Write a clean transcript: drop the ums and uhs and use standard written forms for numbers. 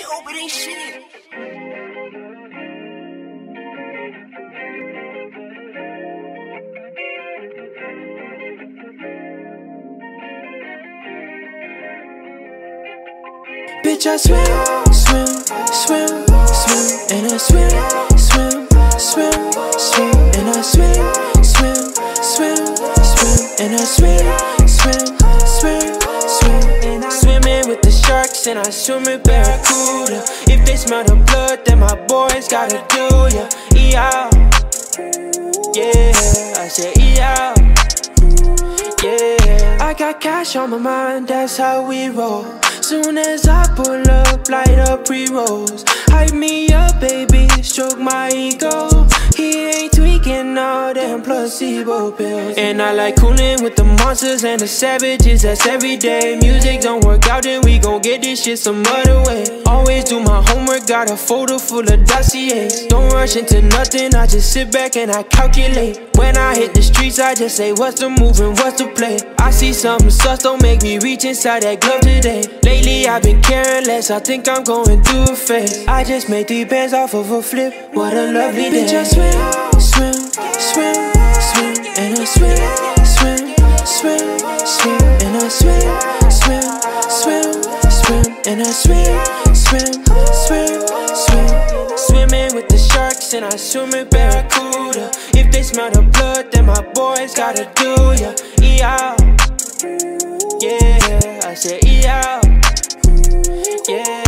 hope it ain't shit. Bitch, I swim, swim, swim, swim, and I swim, swim, swim, swim, and I swim, swim, swim, swim, and I swim, swim, swim, swim, and I swimming with the sharks and I swim with barracuda. If they smell the blood, then my boys gotta do ya. E-out, yeah, I said E-out, yeah. I got cash on my mind, that's how we roll. Soon as I pull up, light up pre-rolls. Hype me up, baby, stroke my ego. He ain't tweaking all them placebo pills. And I like cooling with the monsters and the savages, that's every day. Music don't work out, then we gon' get this shit some other way. Always do my homework, got a folder full of dossiers. Don't rush into nothing, I just sit back and I calculate. When I hit the streets, I just say what's the move and what's the play. I see something sus, don't make me reach inside that glove today. Lately I've been caring less, I think I'm going through a phase. I just made 3 bands off of a flip, what a lovely day. Bitch, I swim, swim, swim, swim, and I swim, swim, swim, swim, and I swim, swim, swim, swim, and I swim, swim, swim, swim. Swimming with the sharks and I swim with barracuda. If they smell the blood, then my boys gotta do ya. E-out, yeah, I said E-out, yeah.